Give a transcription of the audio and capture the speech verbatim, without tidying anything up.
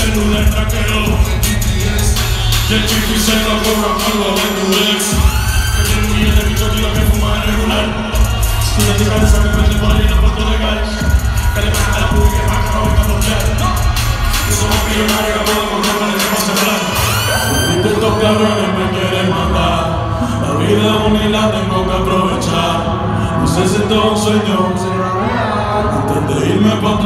celular traqueo. Y el chiqui se lo cobra cuando ve tu ex. Que tiene un millón de bichos y lo que fuma es regular. Si no te cabeza que prende por ahí no puedo legal. Que le baja la puta y que baja no venga a bloquear. Que somos millonarios que podemos comprar el tema central. Y estos cabrones me quieren matar. La vida es una y la tengo que aprovechar. No sé si esto es un sueño. Antes de irme pa'